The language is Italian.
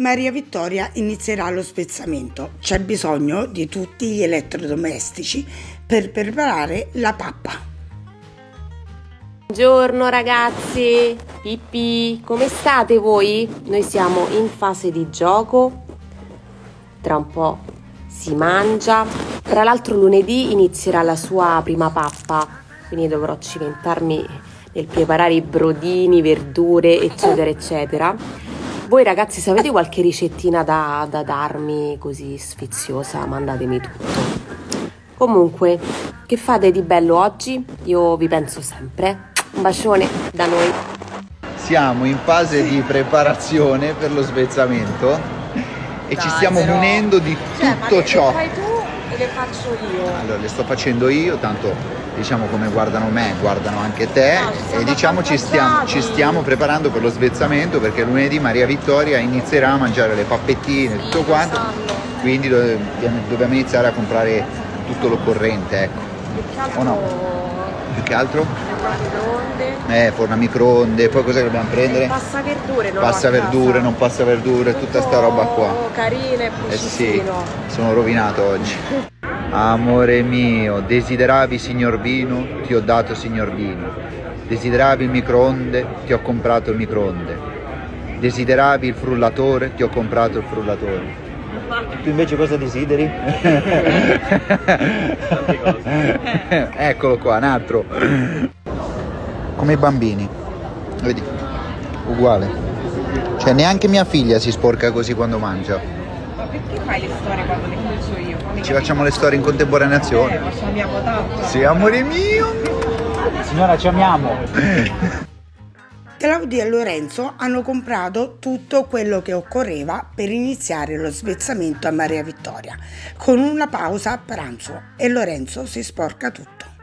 Maria Vittoria inizierà lo spezzamento. C'è bisogno di tutti gli elettrodomestici per preparare la pappa. Buongiorno ragazzi, Pippi, come state voi? Noi siamo in fase di gioco, tra un po' si mangia. Tra l'altro lunedì inizierà la sua prima pappa, quindi dovrò cimentarmi nel preparare i brodini, verdure, eccetera eccetera. Voi ragazzi, se avete qualche ricettina da darmi così sfiziosa, mandatemi tutto. Comunque, che fate di bello oggi? Io vi penso sempre. Un bacione da noi. Siamo in fase di preparazione per lo svezzamento e ci stiamo munendo di tutto ciò. Le fai tu e le faccio io. Allora, le sto facendo io, tanto diciamo come guardano me, guardano anche te, e diciamo ci stiamo preparando per lo svezzamento, perché lunedì Maria Vittoria inizierà a mangiare le pappettine, tutto quanto, quindi dobbiamo iniziare a comprare tutto l'occorrente, ecco. O no? Più che altro? Forno a microonde, poi cosa dobbiamo prendere? Passa verdure, non passa verdure, tutta sta roba qua. Carine, Sì, sono rovinato oggi. Amore mio, desideravi signor vino, ti ho dato signor vino. Desideravi il microonde, ti ho comprato il microonde. Desideravi il frullatore, ti ho comprato il frullatore. Tu invece cosa desideri? Eccolo qua, un altro. Come i bambini, vedi? Uguale. Cioè neanche mia figlia si sporca così quando mangia. Ma perché fai le storie quando le faccio io? Ci facciamo le storie in contemporaneazione. Ci amiamo tanto. Sì, amore mio. Signora, ci amiamo. Claudia e Lorenzo hanno comprato tutto quello che occorreva per iniziare lo svezzamento a Maria Vittoria, con una pausa a pranzo, e Lorenzo si sporca tutto.